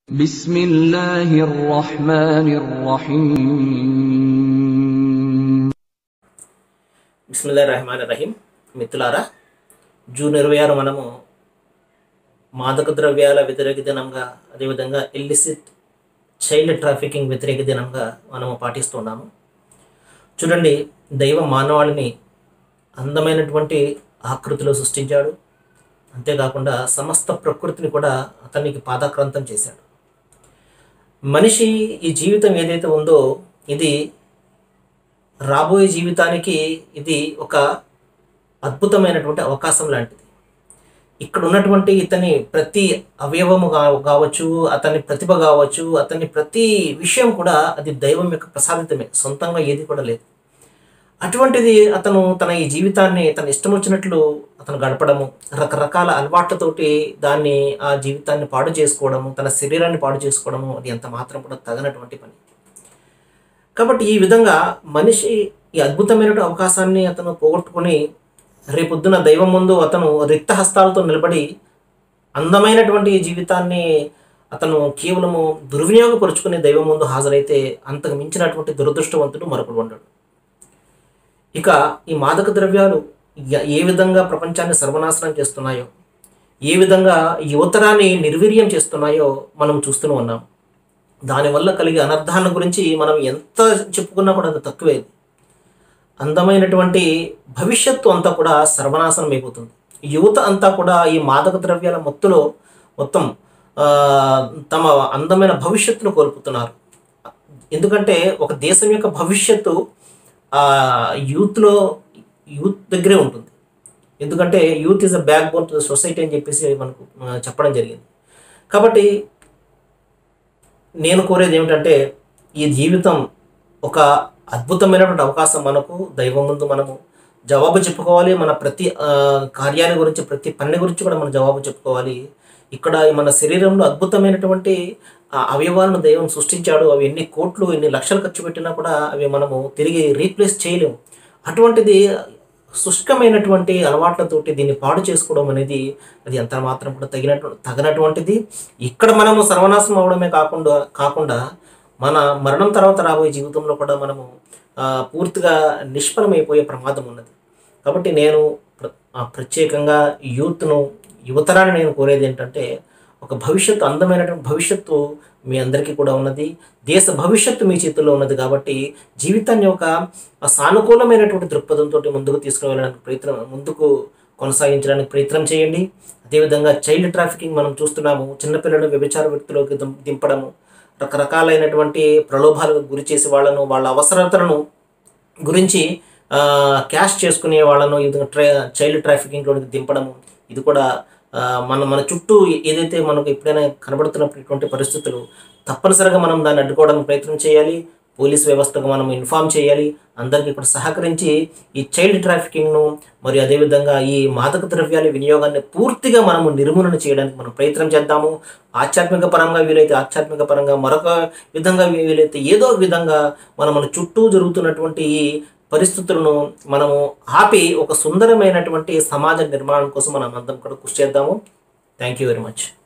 بسم الله الرحمن الرحيم బిస్మిల్లాహిర్ రహమానిర్ రహీం. మిత్రులారా, జూన్ 26 మనము మాదక ద్రవ్యాల వ్యతిరేక దినంగా, అదేవిధంగా ఇల్లిసిట్ చైల్డ్ ట్రాఫికింగ్ వ్యతిరేక దినంగా మనము పాటిస్తున్నాము. చూడండి, దైవం మానవాళిని అందమైనటువంటి ఆకృతిలో సృష్టించాడు. అంతేకాకుండా సమస్త ప్రకృతిని కూడా అతనికి పాదాక్రాంతం చేశాడు. మనిషి ఈ జీవితం ఏదైతే ఉందో, ఇది రాబోయే జీవితానికి ఇది ఒక అద్భుతమైనటువంటి అవకాశం లాంటిది. ఇక్కడ ఉన్నటువంటి ఇతని ప్రతి అవయవము కావచ్చు, అతని ప్రతిభ కావచ్చు, అతని ప్రతి విషయం కూడా అది దైవం యొక్క ప్రసాదితమే, సొంతంగా ఏది కూడా లేదు. అటువంటిది అతను తన ఈ జీవితాన్ని తన ఇష్టం వచ్చినట్లు అతను గడపడము, రకరకాల అలవాట్లతోటి ఆ జీవితాన్ని పాడు చేసుకోవడము, తన శరీరాన్ని పాడు చేసుకోవడము, అది ఎంత మాత్రం కూడా తగనటువంటి పని. కాబట్టి ఈ విధంగా మనిషి ఈ అద్భుతమైన అవకాశాన్ని అతను పోగొట్టుకుని రేపొద్దున దైవం ముందు అతను రిక్త హస్తాలతో నిలబడి అందమైనటువంటి జీవితాన్ని అతను కేవలము దుర్వినియోగపరుచుకుని దైవం ముందు హాజరైతే అంతకు మించినటువంటి దురదృష్టవంతుడు మరొకడు ఉండడు. ఇక ఈ మాదక ద్రవ్యాలు ఏ విధంగా ప్రపంచాన్ని సర్వనాశనం చేస్తున్నాయో, ఏ విధంగా యువతరాన్ని నిర్వీర్యం చేస్తున్నాయో మనం చూస్తూనే ఉన్నాం. దానివల్ల కలిగే అనర్థాల గురించి మనం ఎంత చెప్పుకున్నా కూడా అది తక్కువే. అందమైనటువంటి భవిష్యత్తు అంతా కూడా సర్వనాశనం అయిపోతుంది. యువత అంతా కూడా ఈ మాదక ద్రవ్యాల మత్తులో మొత్తం తమ అందమైన భవిష్యత్తును కోల్పోతున్నారు. ఎందుకంటే ఒక దేశం యొక్క భవిష్యత్తు యూత్ దగ్గరే ఉంటుంది. ఎందుకంటే youth is a backbone to the society అని చెప్పేసి మనకు చెప్పడం జరిగింది. కాబట్టి నేను కోరేది ఏమిటంటే, ఈ జీవితం ఒక అద్భుతమైనటువంటి అవకాశం. మనకు దైవం ముందు మనము జవాబు చెప్పుకోవాలి. మన ప్రతి కార్యాన్ని గురించి, ప్రతి పని గురించి కూడా మనం జవాబు చెప్పుకోవాలి. ఇక్కడ మన శరీరంలో అద్భుతమైనటువంటి అవయవాలను దైవం సృష్టించాడు. అవి ఎన్ని కోట్లు, ఎన్ని లక్షలు ఖర్చు పెట్టినా కూడా అవి మనము తిరిగి రీప్లేస్ చేయలేము. అటువంటిది శుష్కమైనటువంటి అలవాట్లతోటి దీన్ని పాడు చేసుకోవడం అనేది అది ఎంత మాత్రం కూడా తగినటువంటిది. ఇక్కడ మనము సర్వనాశనం అవడమే కాకుండా మన మరణం తర్వాత రాబోయే జీవితంలో కూడా మనము పూర్తిగా నిష్ఫలమైపోయే ప్రమాదం ఉన్నది. కాబట్టి నేను ప్రత్యేకంగా యువతరాన్ని నేను కోరేది ఏంటంటే, ఒక భవిష్యత్తు, అందమైనటువంటి భవిష్యత్తు మీ అందరికీ కూడా ఉన్నది. దేశ భవిష్యత్తు మీ చేతుల్లో ఉన్నది. కాబట్టి జీవితాన్ని ఒక సానుకూలమైనటువంటి దృక్పథంతో ముందుకు తీసుకువెళ్ళడానికి ముందుకు కొనసాగించడానికి ప్రయత్నం చేయండి. అదేవిధంగా చైల్డ్ ట్రాఫికింగ్ మనం చూస్తున్నాము. చిన్నపిల్లలను వ్యభిచార వ్యక్తిలోకి దింపడము, రకరకాలైనటువంటి ప్రలోభాలకు గురి చేసి వాళ్ళ అవసరతలను గురించి క్యాష్ చేసుకునే వాళ్ళను ఈ విధంగా చైల్డ్ ట్రాఫికింగ్లోకి దింపడము, ఇది కూడా మన చుట్టూ ఏదైతే మనకు ఎప్పుడైనా కనబడుతున్నటువంటి పరిస్థితులు, తప్పనిసరిగా మనం దాన్ని అడ్డుకోవడానికి ప్రయత్నం చేయాలి. పోలీస్ వ్యవస్థకు మనం ఇన్ఫార్మ్ చేయాలి. అందరికీ కూడా సహకరించి ఈ చైల్డ్ ట్రాఫికింగ్ను మరియు అదేవిధంగా ఈ మాదక ద్రవ్యాల వినియోగాన్ని పూర్తిగా మనము నిర్మూలన చేయడానికి మనం ప్రయత్నం చేద్దాము. ఆధ్యాత్మిక పరంగా వీలైతే ఆధ్యాత్మిక పరంగా, మరొక విధంగా వీలైతే ఏదో విధంగా మన చుట్టూ జరుగుతున్నటువంటి ఈ పరిస్థితులను మనము ఆపి ఒక సుందరమైనటువంటి సమాజ నిర్మాణం కోసం మనం అందరం కూడా కృషి చేద్దాము. Thank you very much.